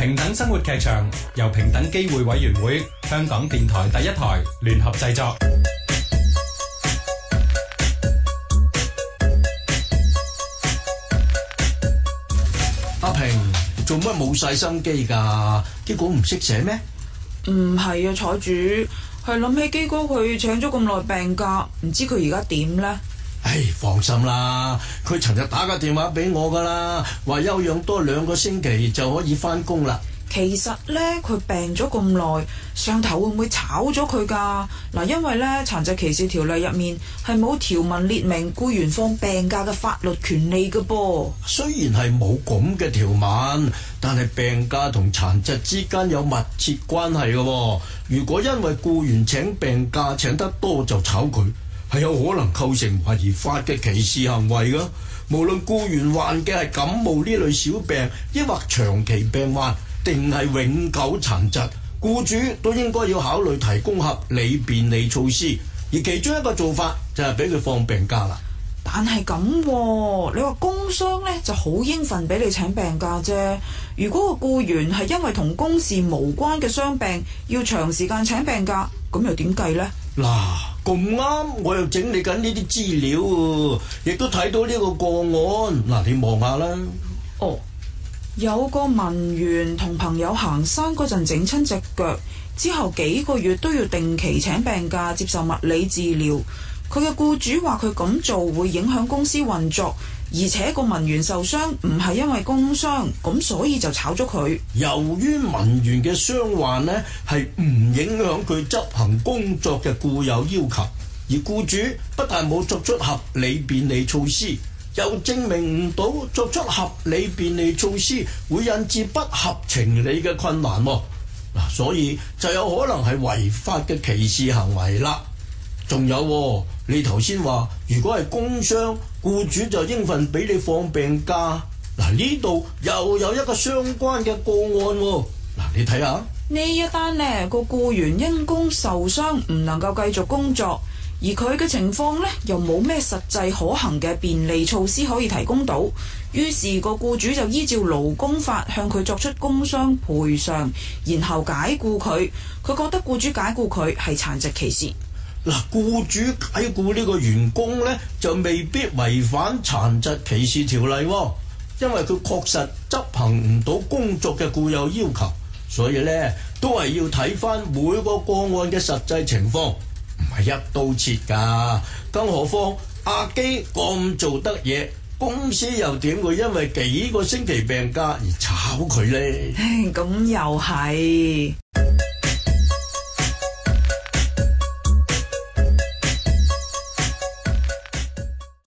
平等生活劇場由平等機會委員會、香港電台第一台聯合製作。 阿平，做乜冇晒心機㗎？結果唔識寫咩？ 唔係啊，彩主係諗起基哥佢請咗咁耐病假，唔知佢而家點呢？ 唉，放心啦，佢尋日打個電話俾我㗎啦，話休養多2個星期就可以返工啦。 其實呢，佢病咗咁耐，上頭會唔會炒咗佢㗎？嗱，因為呢殘疾歧視條例入面係冇條文列明僱員放病假嘅法律權利㗎噃。 雖然係冇咁嘅條文，但係病假同殘疾之間有密切關係㗎。如果因為僱員請病假請得多就炒佢，係有可能構成違法嘅歧視行為㗎。無論僱員患嘅係感冒呢類小病，抑或長期病患，定係永久殘疾，僱主都應該要考慮提供合理便利措施，而其中一個做法就係俾佢放病假啦。 但係咁喎，你話工傷呢就好應份俾你請病假啫。如果個僱員係因為同公事無關嘅傷病，要長時間請病假，咁又點計呢？ 嗱，咁啱我又整理緊呢啲資料喎，亦都睇到呢個個案。嗱，你望下啦。 哦。有個文員同朋友行山嗰陣整親隻腳，之後幾個月都要定期請病假接受物理治療。佢嘅僱主話佢咁做會影響公司運作，而且個文員受傷唔係因為工傷，咁所以就炒咗佢。 由於文員嘅傷患呢係唔影響佢執行工作嘅固有要求，而僱主不但冇作出合理便利措施，又證明唔到作出合理便利措施會引致不合情理嘅困難喎。所以就有可能係違法嘅歧視行為啦。仲有你頭先話，如果係工傷，僱主就應份俾你放病假。呢度又有一個相關嘅個案喎。你睇下呢一單呢，個僱員因工受傷唔能夠繼續工作，而佢嘅情況呢，又冇咩實際可行嘅便利措施可以提供到，於是個僱主就依照勞工法向佢作出工傷賠償，然後解僱佢。佢覺得僱主解僱佢係殘疾歧視。 僱主解僱呢個員工呢，就未必違反殘疾歧視條例喎，因為佢確實執行唔到工作嘅固有要求，所以呢，都係要睇返每個個案嘅實際情況，唔係一刀切㗎。更何況阿基咁做得嘢，公司又點會因為幾個星期病假而炒佢呢？ 咁又係。